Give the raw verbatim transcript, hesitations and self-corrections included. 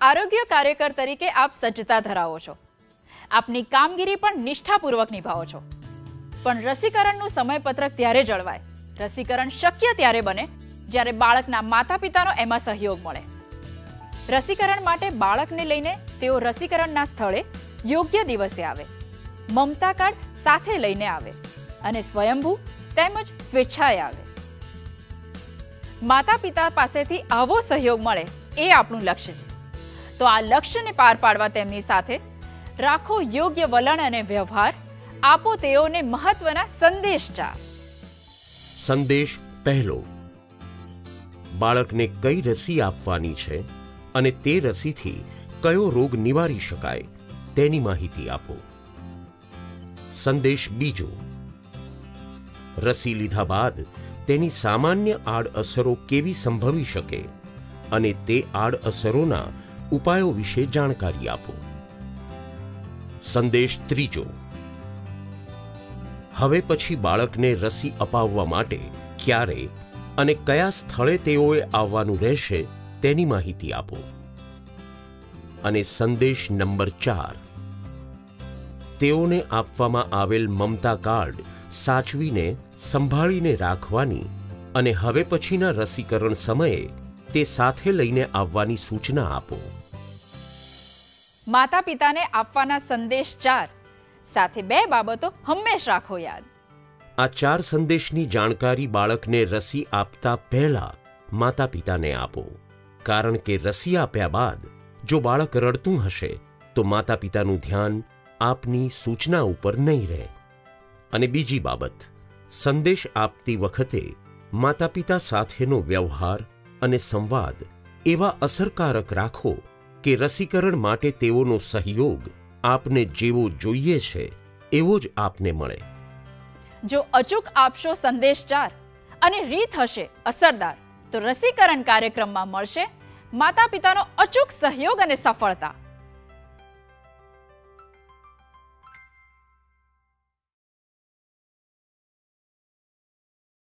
આરોગ્ય કાર્યકર તરીકે આપ સજ્જતા ધરાવો છો, આપની કામગીરી પણ નિષ્ઠાપૂર્વક નિભાવો છો, પણ રસીકરણનું સમયપત્રક ત્યારે જળવાય, રસીકરણ શક્ય ત્યારે બને જ્યારે બાળકના માતા પિતાનો એમાં સહયોગ મળે. રસીકરણ માટે બાળકને લઈને તેઓ રસીકરણના સ્થળે યોગ્ય દિવસે આવે, મમતા કાર્ડ સાથે લઈને આવે અને સ્વયંભૂ તેમજ સ્વેચ્છાએ આવે. માતા પિતા પાસેથી આવો સહયોગ મળે એ આપણું લક્ષ્ય છે. તો આ લક્ષ્યને પાર પાડવા તેમની સાથે રાખો યોગ્ય વલણ અને વ્યવહાર, આપો તેઓને મહત્વના સંદેશ ચાર. સંદેશ પહેલો, બાળકને કઈ રસી આપવાની છે અને તે રસીથી કયો રોગ નિવારી શકાય તેની માહિતી આપો. સંદેશ બીજો, રસી લીધા બાદ તેની સામાન્ય આડઅસરો કેવી સંભવી શકે અને તે આડઅસરોના ઉપાયો વિશે જાણકારી આપો. સંદેશ ત્રીજો, હવે પછી બાળકને રસી અપાવવા માટે ક્યારે અને કયા સ્થળે તેઓએ આવવાનું રહેશે તેની માહિતી આપો. અને સંદેશ નંબર ચાર, તેઓને આપવામાં આવેલ મમતા કાર્ડ સાચવીને સંભાળીને રાખવાની અને હવે પછીના રસીકરણ સમયે તે સાથે લઈને આવવાની સૂચના આપો. માતા પિતાને આપવાના સંદેશ ચાર સાથે બે બાબતો હંમેશ રાખો યાદ. આ ચાર સંદેશની જાણકારી બાળકને રસી આપતા પહેલા માતા પિતાને આપો, કારણ કે રસી આપ્યા બાદ જો બાળક રડતું હશે તો માતા પિતાનું ધ્યાન આપની સૂચના ઉપર નહીં રહે. અને બીજી બાબત, સંદેશ આપતી વખતે માતા પિતા સાથેનો વ્યવહાર અને સંવાદ એવા અસરકારક રાખો કે રસીકરણ માટે તેઓનો સહયોગ આપને જેવો જોઈએ છે એવો જ આપને મળે. જો અચૂક આપશો સંદેશ ચાર અને રીત હશે અસરદાર, તો રસીકરણ કાર્યક્રમમાં મળશે માતા પિતાનો અચૂક સહયોગ અને સફળતા.